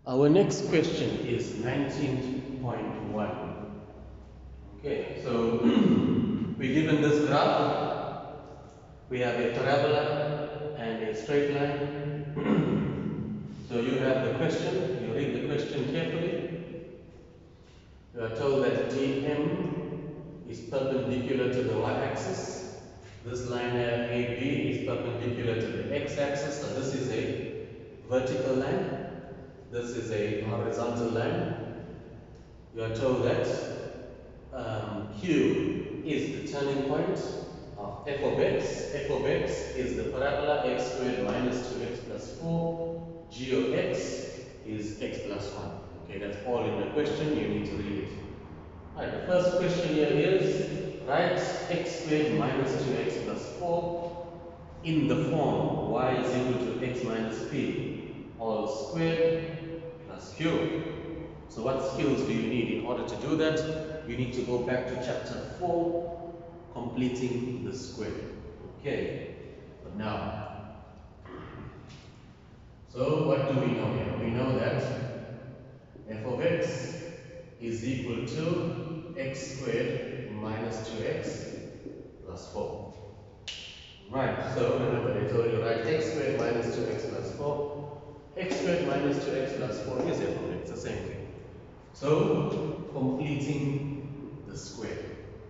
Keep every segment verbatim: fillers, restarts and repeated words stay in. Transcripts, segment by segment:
Our next question is nineteen point one. Okay, so we're given this graph. We have a parabola and a straight line. So you have the question, you read the question carefully. You are told that D M is perpendicular to the y-axis. This line here, A B, is perpendicular to the x-axis. So this is a vertical line. This is a horizontal line. You are told that um, Q is the turning point of f of x. F of x is the parabola x squared minus two x plus four. G of x is x plus one. Okay, that's all in the question. You need to read it. Alright, the first question here is write x squared minus two x plus four in the form y is equal to x minus p all squared plus q. So what skills do you need in order to do that? You need to go back to chapter four, completing the square. Okay, but now, so what do we know here? We know that f of x is equal to x squared minus two x plus four. Right, so remember they told you write x squared minus two x plus four. X squared minus two x plus four is f of x, the same thing. So, completing the square.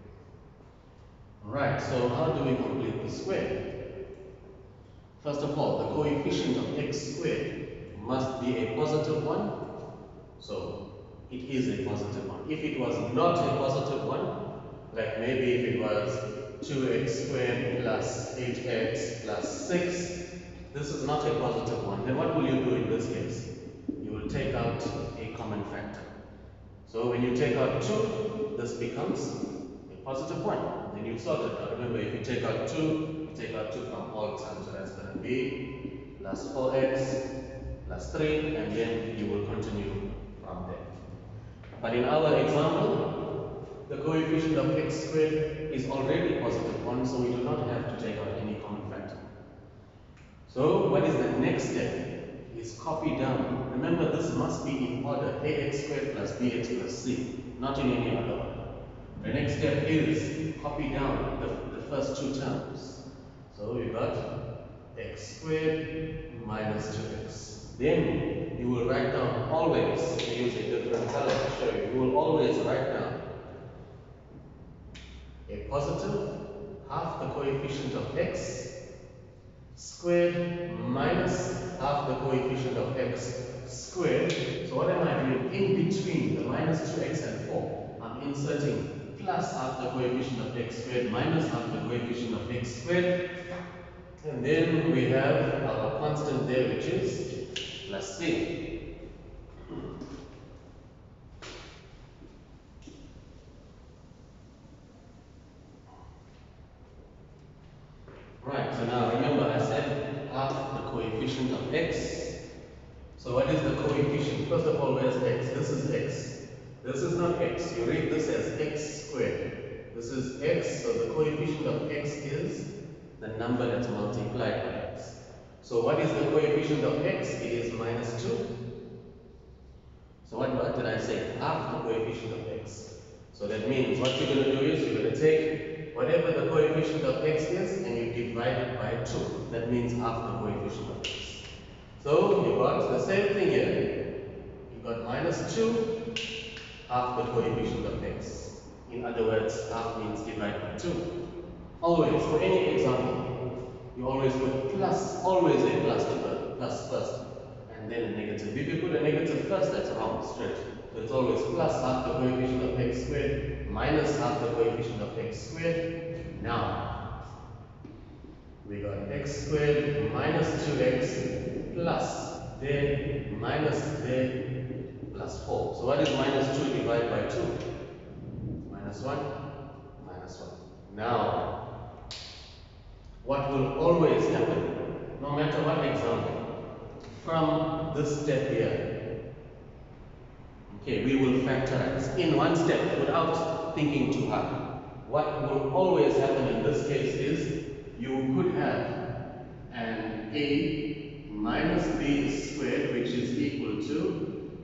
Right, so how do we complete the square? First of all, the coefficient of x squared must be a positive one. So, it is a positive one. If it was not a positive one, like maybe if it was two x squared plus eight x plus six, this is not a positive one. Then what will you do in this case? You will take out a common factor. So when you take out two, this becomes a positive one. Then you sort it out. Remember, if you take out two, you take out two from all terms. So that's going to be plus four x plus three, and then you will continue from there. But in our example, the coefficient of x squared is already positive one, so we do not have to take out any common factor. So what is the next step? Is copy down. Remember, this must be in order ax squared plus bx plus c, not in any other order. The next step is copy down the, the first two terms. So we got x squared minus two x. Then you will write down always, use a different color to show you, you will always write down a positive half the coefficient of x squared minus half the coefficient of x squared. So what am I doing? In between the minus two x and four, I'm inserting plus half the coefficient of x squared minus half the coefficient of x squared. And then we have our constant there, which is plus c. Right, so now remember I said half the coefficient of x. So what is the coefficient? First of all, where's x? This is x. This is not x. You read this as x squared. This is x, so the coefficient of x is the number that's multiplied by x. So what is the coefficient of x? It is minus two. So what, what did I say? Half the coefficient of x. So that means what you're going to do is you're going to take whatever the coefficient of x is and you divide it by two. That means half the coefficient of x. So you got the same thing here. You got minus two, half the coefficient of x. In other words, half means divide by two. Always, for any example, you always put plus, always a plus to the plus first, and then a negative. If you put a negative first, that's wrong, straight. So it's always plus half the coefficient of x squared minus half the coefficient of x squared. Now, we got x squared minus two x plus there minus there plus four. So what is minus two divided by two? Minus one, minus one. Now, what will always happen, no matter what example, from this step here, okay, we will factorize in one step without thinking too hard. What will always happen in this case is you could have an a minus b squared, which is equal to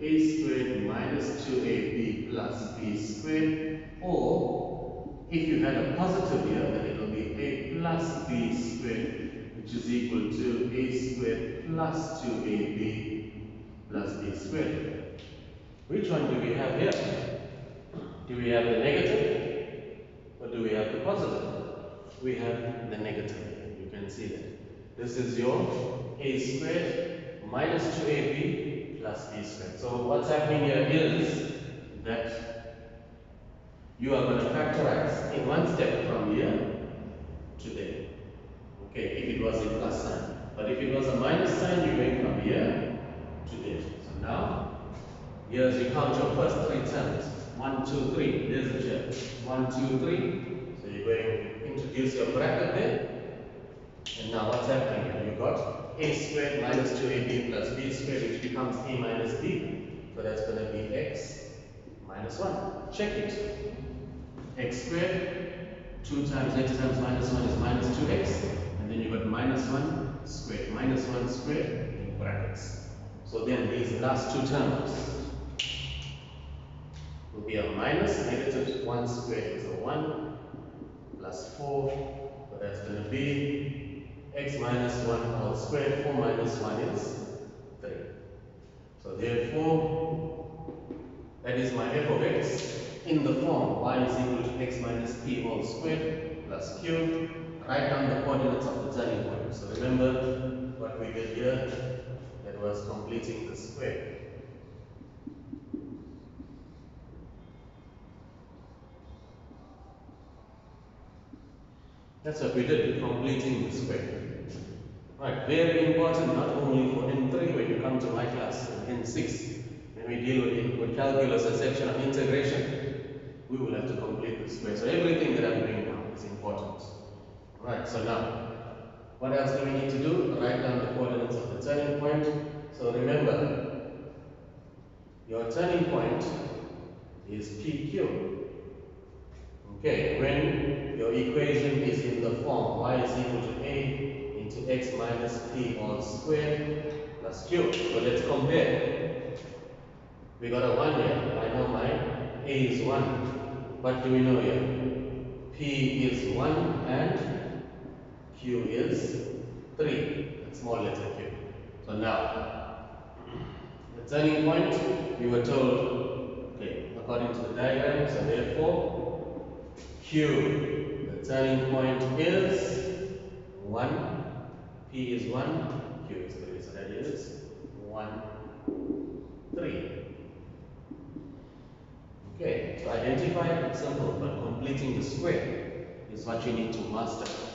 minus two A B plus B squared, or if you had a positive here, then it will be A plus B squared, which is equal to A squared plus two A B plus B squared. Which one do we have here? Do we have the negative or do we have the positive? We have the negative. You can see that. This is your A squared minus two A B plus B squared. So what's happening here is that you are going to factorize in one step from here to there. Okay, if it was a plus sign. But if it was a minus sign, you're going from here to there. So now, here's you count your first three terms. One, two, three. There's the chair. One, two, three. So you're going to introduce your bracket there. And now what's happening here? You've got A squared minus two A B plus B squared, which becomes A minus B. So that's going to be X minus one. Check it. X squared, two times X times minus one is minus two X. And then you've got minus one squared, minus one squared in brackets. So then these last two terms will be a minus negative one squared is a one plus four. So that's going to be X minus one all squared. four minus one is three. So therefore, that is my f of x in the form y is equal to x minus p all squared plus q. Write down the coordinates of the turning point. So remember what we did here, that was completing the square. That's what we did, completing the square. Right, very important, not only for N three when you come to my class, in N six, when we deal with, with calculus, a section of integration, we will have to complete the square. So everything that I'm doing now is important. Right, so now, what else do we need to do? Write down the coordinates of the turning point. So remember, your turning point is P Q. Okay, when your equation is in the form y is equal to a into x minus p all squared plus q. So let's compare. We got a one here. I know my a is one. What do we know here? P is one and q is three. That's small letter q. So now, the turning point, we were told, okay, according to the diagram, so therefore, Q, the turning point is one, P is one, Q is three. So that is one, three. Okay, so identify it, it's simple, but completing the square is what you need to master.